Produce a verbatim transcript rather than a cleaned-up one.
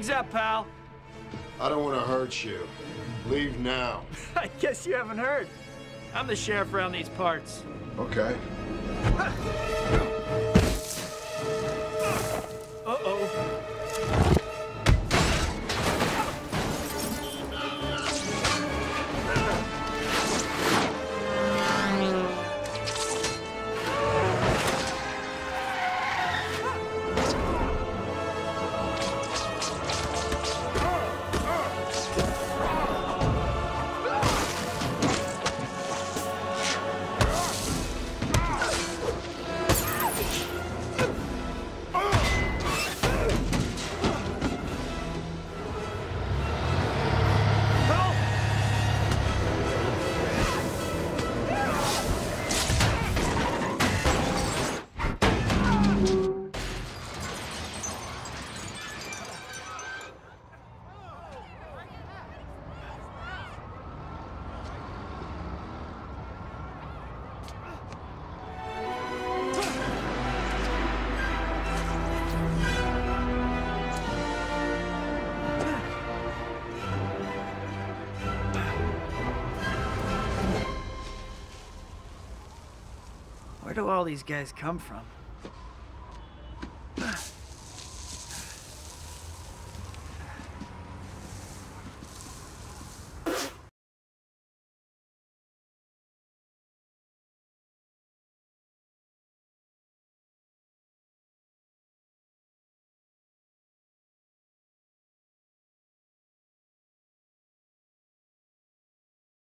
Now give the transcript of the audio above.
Heads up, pal. I don't want to hurt you. Leave now. I guess you haven't heard. I'm the sheriff around these parts. Okay. Uh-oh. Where do all these guys come from?